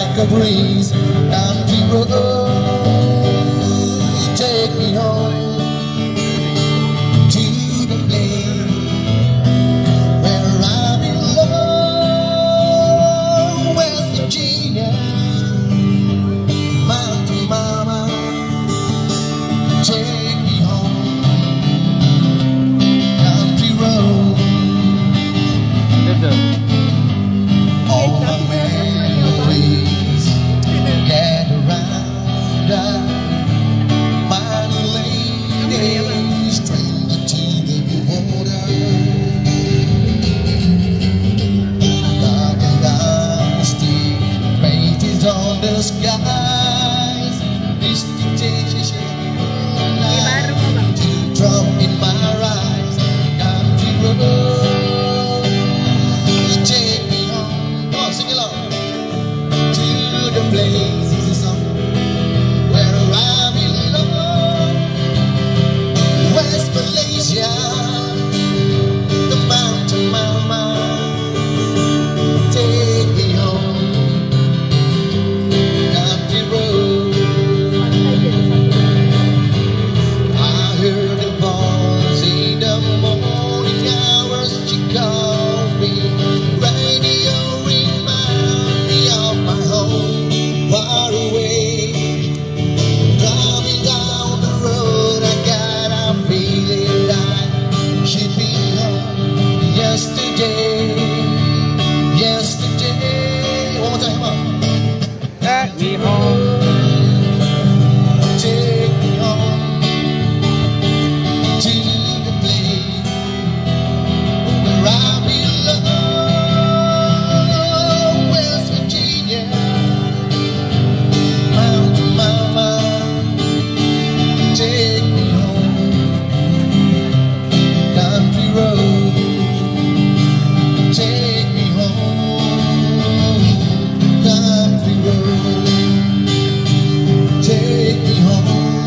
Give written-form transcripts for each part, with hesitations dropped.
like a breeze. Country road, take me home to the place where I belong, West Virginia. Mountain mama, take me home. Country road, all my memories gather round us. Mighty ladies stranded to the water. Dark and dusty painted on the skies. Mystification, teardrop in my eyes. Country road, take me home. Come on, sing along. To the place, this is a song, where I belong. West Malaysia, the mountain mama, take me home. Country road, I heard the voice in the morning hours. She called me. Radio remind me of my home, far away. Driving down the road, I got a feeling like she'd be home yesterday. Yesterday. One more time, come on. Take me home. Take me home to the place where I belong, West Virginia. Mountain mama, take me home. Country road, take me home. Country road, take me home.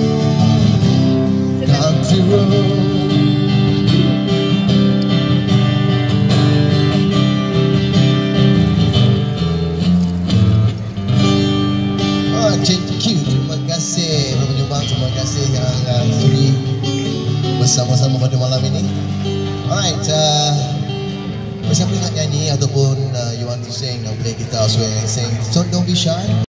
Country road. Thank you. Terima kasih penyumbang, terima kasih yang sudi bersama-sama pada malam ini. Alright, siapa nak nyanyi ataupun you want to sing, boleh kita swear and sing. So don't be shy.